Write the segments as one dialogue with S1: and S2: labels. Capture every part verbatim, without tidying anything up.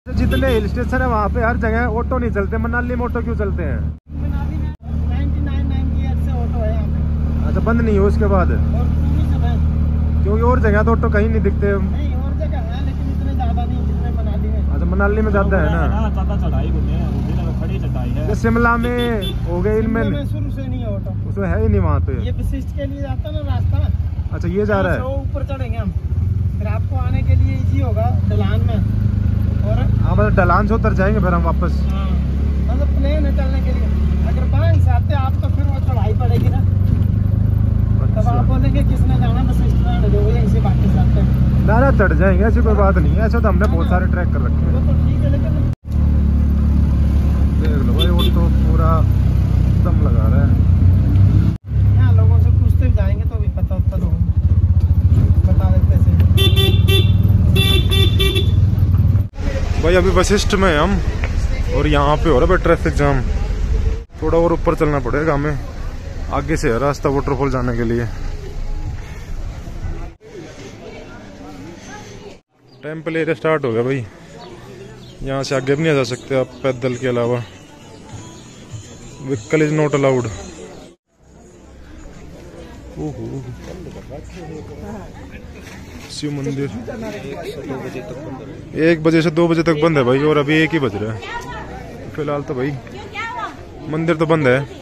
S1: जितने hill station है वहाँ पे हर जगह ऑटो नहीं चलते, मनाली में ऑटो क्यों चलते हैं?
S2: मनाली में निन्यानवे नाइंटी से ऑटो है यहाँ पे।
S1: अच्छा, बंद नहीं हो उसके बाद?
S2: और
S1: क्योंकि और जगह तो ऑटो कहीं नहीं दिखते।
S2: नहीं, और जगह है लेकिन इतने ज्यादा नहीं जितने मनाली में।
S1: अच्छा, मनाली में ज्यादा है ना,
S3: ज्यादा चढ़ाई होती है, खड़ी चढ़ाई है।
S1: शिमला में हो गए, इनमें
S2: शुरू से नहीं है ऑटो,
S1: उसमें है ही नहीं वहाँ पे।
S2: ये वशिष्ठ के लिए जाता है ना रास्ता।
S1: अच्छा, ये जा रहा है,
S2: ऊपर चढ़ेंगे हम, फिर आपको आने के लिए इजी होगा ढलान में। और
S1: हाँ, मतलब ढलान से उतर जाएंगे फिर हम वापस।
S2: हाँ, मतलब प्लेन है चलने के लिए। अगर बैंक से आते आप तो फिर वो चढ़ाई पड़ेगी ना। तब आप बोलेंगे किसने जाना, वशिष्ठ में जो यहीं से वापस आते हैं।
S1: ना ना, चढ़ जाएंगे, ऐसी कोई बात नहीं है। ऐसा तो हमने बहुत सारे ट्रैक कर रखे हैं।
S2: वो तो ठीक है, लेकिन
S1: देख लो भाई, वो तो पूरा दम लगा रहा है।
S2: यहाँ लोगों से पूछते भी जाएंगे तो भी पता होता तो बता देते थे।
S1: भाई अभी वशिष्ठ में हम, और यहाँ पे हो रहा है ट्रैफिक जाम। थोड़ा और ऊपर चलना पड़ेगा हमें, आगे से है रास्ता वाटरफॉल जाने के लिए। टेम्पल एरिया स्टार्ट हो गया भाई, यहाँ से आगे भी नहीं जा सकते आप पैदल के अलावा। Vehicle is not allowed. Shiv मंदिर एक बजे से दो बजे तक बंद है भाई, और अभी एक ही बज रहा है फिलहाल तो भाई। मंदिर तो बंद है।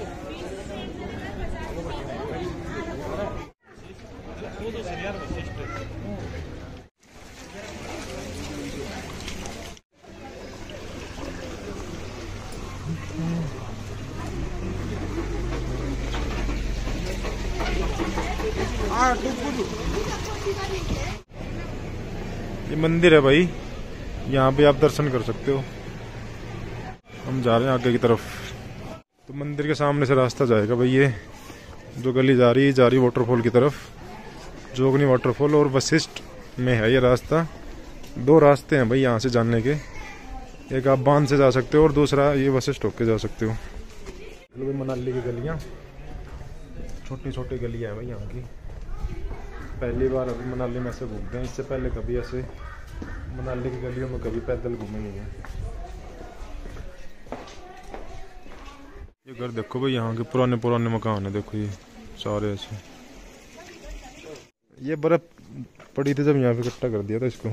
S1: ये मंदिर है भाई, यहाँ पे आप दर्शन कर सकते हो। हम जा रहे हैं आगे की तरफ, तो मंदिर के सामने से रास्ता जाएगा भाई। ये जो गली जा रही जा रही वाटरफॉल की तरफ, जोगनी वाटरफॉल, और वशिष्ठ में है ये रास्ता। दो रास्ते हैं भाई यहाँ से जाने के, एक आप बांध से जा सकते हो और दूसरा ये वशिष्ठ होके जा सकते हो। भाई मनाली की गलियाँ, छोटी छोटी गलियाँ हैं भाई यहाँ की। पहली बार अभी मनाली में ऐसे घूमते हैं, इससे पहले कभी ऐसे मनाली की गलियों में कभी पैदल घूमे नहीं है। ये घर देखो भाई, यहाँ के पुराने पुराने मकान है, देखो ये सारे ऐसे। ये बर्फ पड़ी थी जब यहाँ पे इकट्ठा कर दिया था इसको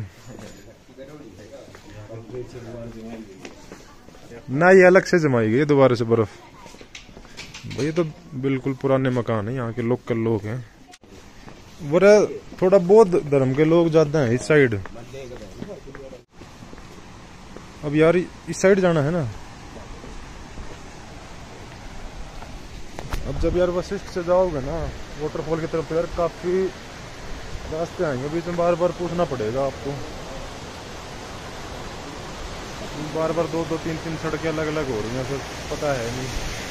S1: ना, ये अलग से जमाई गई दोबारा से बर्फ भाई। तो बिल्कुल पुराने मकान है, यहाँ के लोकल लोग हैं। वरा थोड़ा बौद्ध धर्म के लोग ज्यादा हैं इस साइड। अब यार इस साइड जाना है ना। अब जब यार वशिष्ठ से जाओगे ना वाटरफॉल की तरफ, यार काफी रास्ते आएंगे बीच में, बार बार पूछना पड़ेगा आपको। बार बार दो दो तीन तीन सड़कें अलग अलग हो रही हैं, फिर पता है नहीं।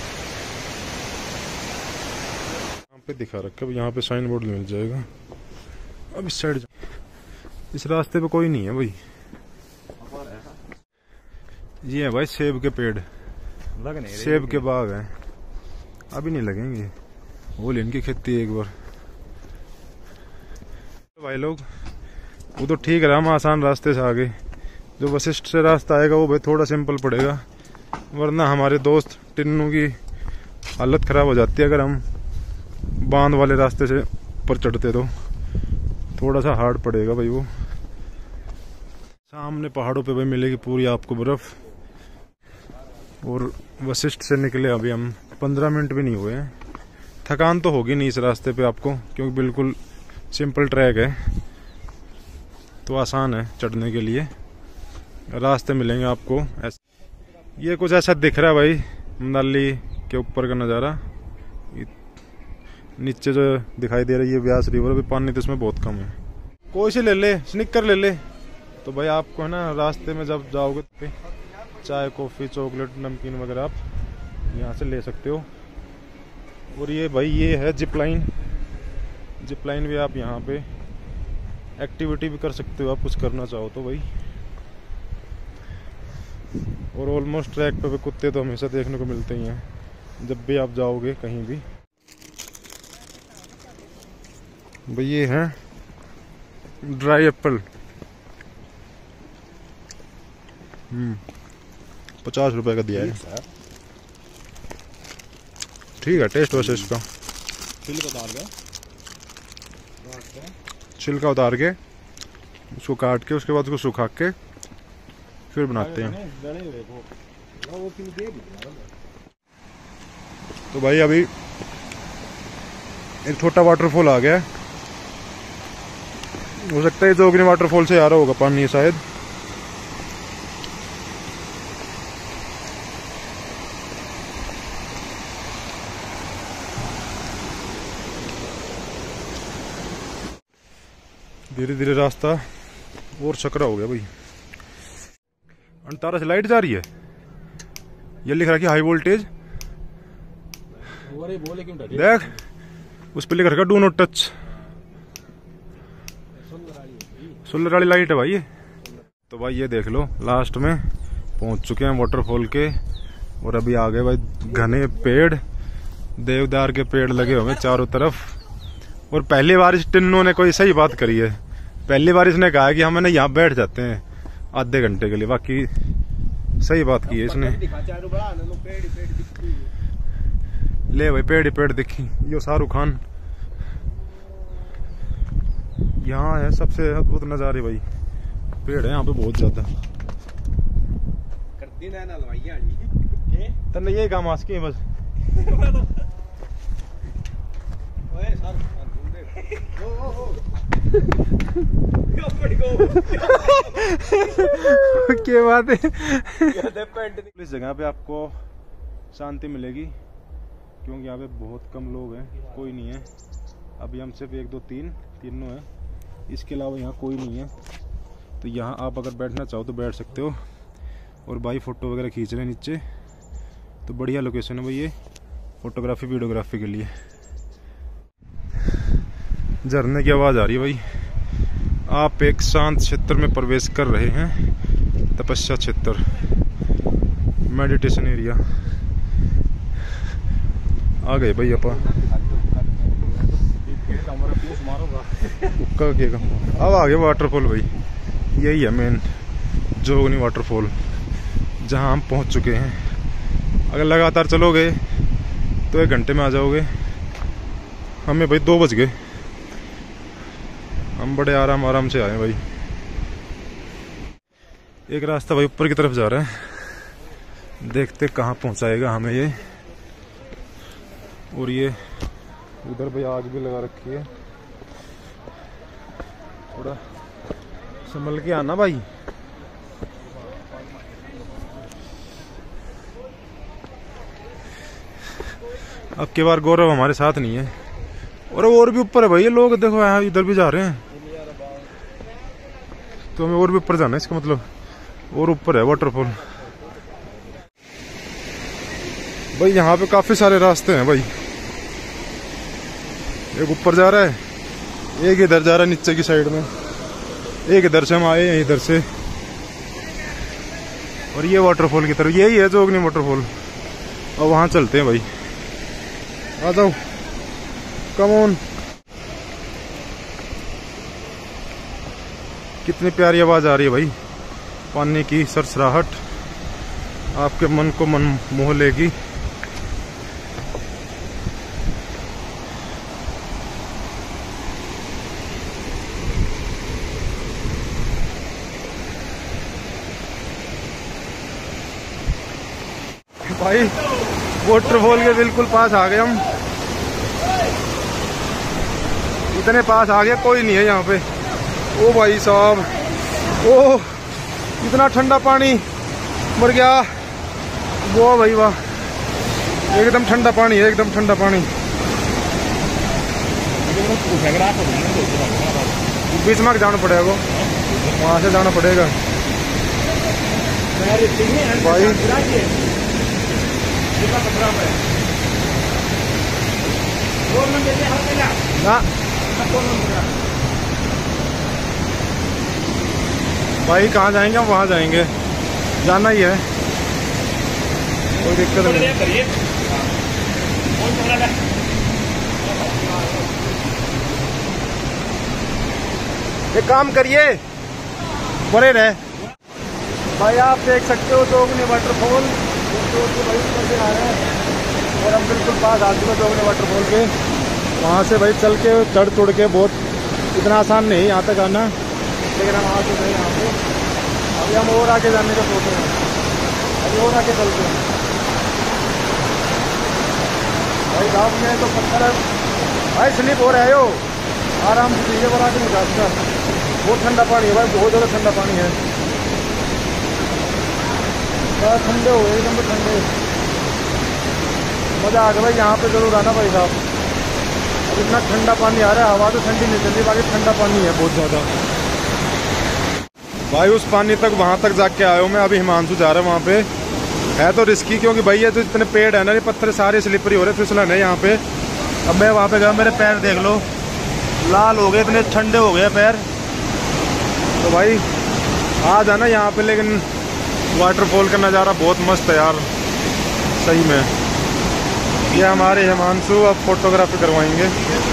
S1: यहाँ पे दिखा रखा है, यहाँ पे साइन बोर्ड मिल जाएगा। अब इस साइड, इस रास्ते पे कोई नहीं है भाई। ये है भाई सेब के पेड़, लग नहीं, सेब के बाग हैं। अभी नहीं लगेंगे, वो इनकी खेती एक बार। भाई लोग वो तो ठीक है, हम आसान रास्ते से आगे। जो वशिष्ठ से रास्ता आएगा वो भाई थोड़ा सिंपल पड़ेगा, वरना हमारे दोस्त टिन्नू की हालत खराब हो जाती है अगर हम बांध वाले रास्ते से ऊपर चढ़ते। तो थोड़ा सा हार्ड पड़ेगा भाई वो। सामने पहाड़ों पे भाई मिलेगी पूरी आपको बर्फ। और वशिष्ठ से निकले अभी हम, पंद्रह मिनट भी नहीं हुए हैं। थकान तो होगी नहीं इस रास्ते पे आपको, क्योंकि बिल्कुल सिंपल ट्रैक है, तो आसान है चढ़ने के लिए। रास्ते मिलेंगे आपको ऐसे। ये कुछ ऐसा दिख रहा है भाई मनाली के ऊपर का नज़ारा। नीचे जो दिखाई दे रही है व्यास रिवर, अभी पानी तो इसमें बहुत कम है। कोई से ले ले, स्निकर ले ले। तो भाई आपको है ना रास्ते में जब जाओगे तो चाय कॉफ़ी चॉकलेट नमकीन वगैरह आप यहाँ से ले सकते हो। और ये भाई ये है जिप लाइन। जिप लाइन भी आप यहाँ पे एक्टिविटी भी कर सकते हो, आप कुछ करना चाहो तो भाई। और ऑलमोस्ट ट्रैक पे भी कुत्ते तो हमेशा देखने को मिलते ही हैं जब भी आप जाओगे कहीं भी। भाई ये है ड्राई एप्पल, हम्म पचास रुपए का दिया है। ठीक है टेस्ट वैसे इसका।
S3: छिलका उतार के
S1: छिलका उतार के उसको काट के उसके बाद उसको सुखा के फिर बनाते हैं। तो भाई अभी एक छोटा वाटरफॉल आ गया है। हो सकता है जोगनी वाटरफॉल से आ रहा होगा पानी शायद। धीरे धीरे रास्ता और सकरा हो गया भाई। अंतारा से लाइट जा रही है। ये लिख रहा है कि हाई वोल्टेज। देख उस पर लिख रखा डू नॉट टच। सोलर वाली लाइट है भाई ये। तो भाई ये देख लो लास्ट में पहुंच चुके हैं वाटरफॉल के। और अभी आ गए भाई घने पेड़, देवदार के पेड़ लगे हुए चारों तरफ। और पहली बार इस टिन्नों ने कोई सही बात करी है। पहली बार इसने कहा कि हम ना यहाँ बैठ जाते हैं आधे घंटे के लिए। बाकी सही बात की है इसने। ले भाई पेड़ ही पेड़ दिखी। यो शाहरुख खान यहाँ है। सबसे अद्भुत नजारे भाई पेड़ है यहाँ पे बहुत ज्यादा। तन्ने यही काम आस की बस। क्या बात है। इस जगह पे आपको शांति मिलेगी क्योंकि यहाँ पे बहुत कम लोग हैं, कोई नहीं है। अभी हम सिर्फ एक दो तीन तीनों हैं, इसके अलावा यहाँ कोई नहीं है। तो यहाँ आप अगर बैठना चाहो तो बैठ सकते हो। और भाई फ़ोटो वगैरह खींच रहे हैं नीचे। तो बढ़िया लोकेशन है भाई ये फोटोग्राफी वीडियोग्राफी के लिए। झरने की आवाज़ आ रही है भाई। आप एक शांत क्षेत्र में प्रवेश कर रहे हैं। तपस्या क्षेत्र, मेडिटेशन एरिया आ गए भाई। अपा अब आ गए वाटरफॉल भाई। यही है मेन जोगनी वाटरफॉल जहां हम पहुंच चुके हैं। अगर लगातार चलोगे तो एक घंटे में आ जाओगे। हमें भाई दो बज गए। हम बड़े आराम आराम से आए भाई। एक रास्ता भाई ऊपर की तरफ जा रहा है, देखते कहाँ पहुंचाएगा हमें ये। और ये उधर भाई आग भी लगा रखी है। थोड़ा संभल के आना भाई। अब की बार गौरव हमारे साथ नहीं है। और और भी ऊपर है भाई ये लोग, देखो यहाँ इधर भी जा रहे हैं। तो हमें और भी ऊपर जाना है, इसका मतलब और ऊपर है वाटरफॉल भाई। यहाँ पे काफी सारे रास्ते हैं भाई। एक ऊपर जा रहा है, एक इधर जा रहा है नीचे की साइड में, एक इधर से हम आए हैं इधर से। और ये वाटरफॉल की तरफ यही है जोगनी वाटरफॉल। और वहां चलते हैं भाई। आ जाओ कम ऑन। कितनी प्यारी आवाज आ रही है भाई पानी की सरसराहट। आपके मन को मन मोह लेगी। भाई वाटरफॉल के बिल्कुल पास आ गए हम। इतने पास आ गया, कोई नहीं है यहाँ पे। ओ भाई साहब, ओ इतना ठंडा पानी मर गया। वाह भाई वाह, एकदम ठंडा पानी है, एकदम ठंडा पानी। बीच में जाना पड़ेगा, वहां से जाना पड़ेगा भाई। ना भाई कहाँ जाएंगे हम, वहां जाएंगे, जाना ही है, कोई दिक्कत नहीं। एक काम करिए, बड़े रहे भाई आप देख सकते हो जोगनी वाटरफॉल, भाई ऊपर से आ रहे हैं और हम बिल्कुल पास आ चुके जोगनी वाटरफॉल के। वहाँ से भाई चल के चढ़ चुड़ के बहुत इतना आसान नहीं यहाँ तक आना, लेकिन हम आ चुके हैं यहाँ पे। अभी हम और आगे जाने का सोच रहे हैं, अभी और आगे चलते हैं। भाई गाँव में तो पत्थर भाई स्लिप हो रहा है, हो आराम से चीज़ें बना के निकाल का। बहुत ठंडा पानी है भाई, बहुत ज़्यादा ठंडा पानी है, ठंडे हो गए एकदम ठंडे। मज़ा आ गया भाई, यहाँ पे जरूर आना भाई साहब। अब इतना ठंडा पानी आ रहा है, हवा तो ठंडी नहीं चल रही, बाकी ठंडा पानी है बहुत ज़्यादा भाई। उस पानी तक वहाँ तक जाके आया हूँ मैं। अभी हिमांशु जा रहा है वहाँ पे। है तो रिस्की, क्योंकि भाई ये तो इतने पेड़ है ना, ये पत्थर सारे स्लिपरी हो रहे, फिसलन है यहाँ पे। अब मैं वहाँ पे गया, मेरे पैर देख लो लाल हो गए, इतने ठंडे हो गए पैर। तो भाई आ जाना यहाँ पे, लेकिन वाटरफॉल का नज़ारा बहुत मस्त है यार सही में। ये हमारे हिमांशु अब फोटोग्राफी करवाएंगे।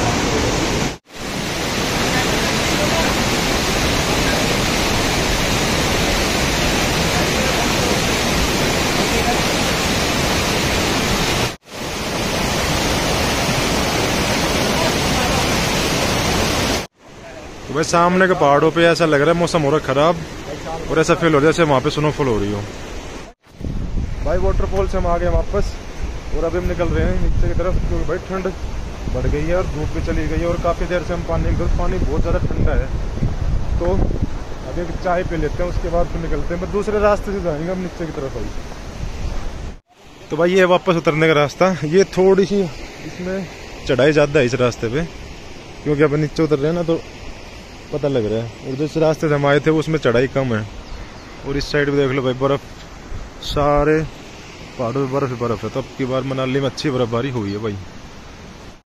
S1: तो भाई सामने के पहाड़ों पे ऐसा लग रहा है मौसम हो रहा है खराब, और ऐसा फील हो रहा है जैसे वहाँ पे स्नोफॉल हो रही हो। भाई वाटरफॉल से हम आ गए वापस, और अभी हम निकल रहे हैं नीचे की तरफ, क्योंकि भाई ठंड बढ़ गई है और धूप भी चली गई है, और काफ़ी देर से हम पानी में, पानी बहुत ज़्यादा ठंडा है। तो अभी चाय पी लेते हैं, उसके बाद फिर निकलते हैं। मैं दूसरे रास्ते से जाएंगे हम नीचे की तरफ भाई। तो भाई ये वापस उतरने का रास्ता, ये थोड़ी सी इसमें चढ़ाई ज़्यादा है इस रास्ते पे, क्योंकि अब नीचे उतर रहे हैं ना तो पता लग रहा है। और जिस रास्ते से हम आए थे उसमें चढ़ाई कम है। और इस साइड भी देख लो भाई, बर्फ़, सारे पहाड़ों में बर्फ़ ही बर्फ़ है। तो अब की बार मनाली में अच्छी बर्फबारी हुई है भाई।